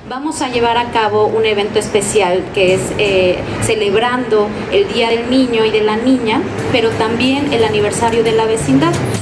vamos a llevar a cabo un evento especial que es celebrando el Día del Niño y de la Niña, pero también el aniversario de la vecindad.